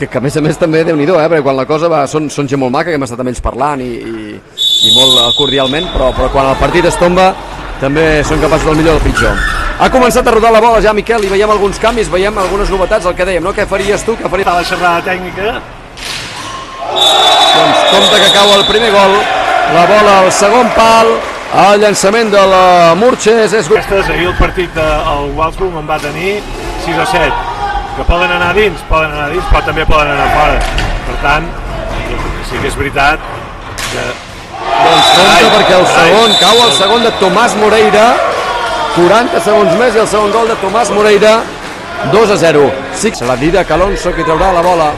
que a més també Déu-n'hi-do, perquè quan la cosa va, són gent molt maca, que hem estat amb ells parlant i molt cordialment, però quan el partit es tomba també són capaços del millor o del pitjor. Ha començat a rodar la bola ja, Miquel, i veiem alguns canvis, veiem algunes novetats, el que dèiem, no? Què faries tu? Què faries? La xerrada tècnica. Doncs compte que cau el primer gol, la bola al segon pal, el llançament de la Murches és... Ahir el partit del Wolfsburg en va tenir 6-7, que poden anar dins, però també poden anar fora. Per tant, sí que és veritat que... Doncs compte perquè el segon, cau el segon de Tomàs Moreira, 40 segons més i el segon gol de Tomàs Moreira, 2-0. Sí, serà Didac Alonso qui traurà la bola.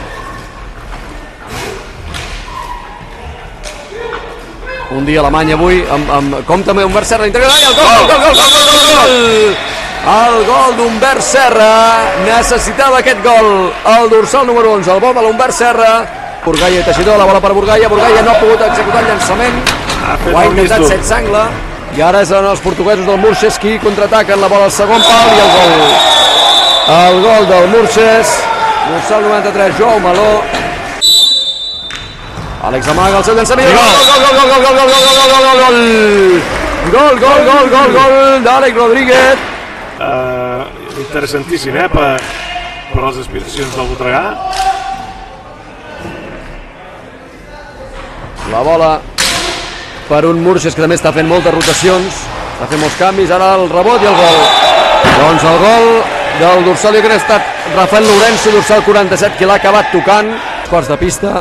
Un dia alemany avui, compte amb Humbert Serra, l'interior, i el gol! El gol d'Humbert Serra, necessitava aquest gol, el dorsal número 11, el vol de l'Humbert Serra. Burgaia i Teixidor, la bola per Burgaia no ha pogut executar el llançament, ho ha intentat Setsangla, i ara són els portuguesos del Murches qui contraataquen la bola al segon pal i el gol. El gol del Murches, dorsal 93, Joao Maló. Àlex amaga el seu llançament, gol d'Àlex Rodríguez. Interessantíssim, per les aspiracions del Voltregà. La bola per un Murches que també està fent moltes rotacions, està fent molts canvis, ara el rebot i el gol. Doncs el gol del dorsal, jo crec que ha estat Rafael Lourenço, dorsal 47, qui l'ha acabat tocant. Quarts de pista,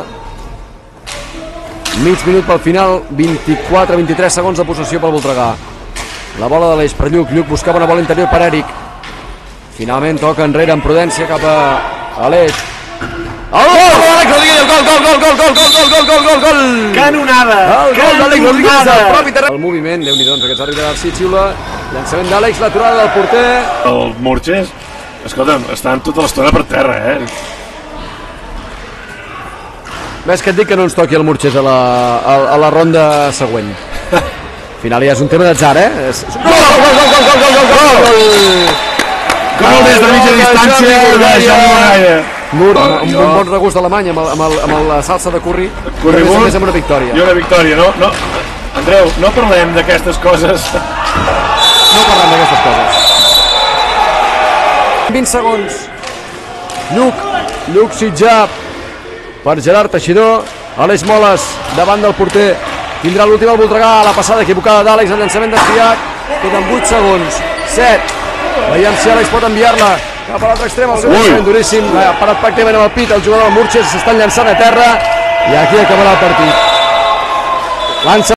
mig minut pel final, 24-23 segons de possessió pel Voltregà. La bola de l'Eix per Lluc, Lluc buscava una bola interior per Eric. Finalment toca enrere amb prudència cap a l'Eix. El gol d'Àlex Rodríguez, gol! Canonada! El gol d'Àlex Rodríguez al propi terreny. El moviment, Déu-n'hi-do, doncs aquests àrbitres García xiula, llançament d'Àlex, l'aturada del porter. El Murches, escolta'm, estan tota l'estona per terra, Ves que et dic que no ens toqui el Murches a la ronda següent. Al final ja és un tema d'atzar, Gol des de mitja distància, un bon regust d'Alemanya amb la salsa de curri, més amb una victòria. I una victòria, no? Andreu, no parlem d'aquestes coses. No parlem d'aquestes coses. 20 segons. Lluc Sitjà per Gerard Teixidor. Aleix Moles davant del porter. Tindrà l'últim al Voltregà, la passada equivocada d'Àlex, el llançament desviat. Queden 8 segons. 7. Veiem si Àlex pot enviar-la cap a l'altre extrem, el seu llançament duríssim, ha parat pràcticament amb el pit, el jugador del Murches s'estan llançant a terra i aquí acabarà el partit. Lança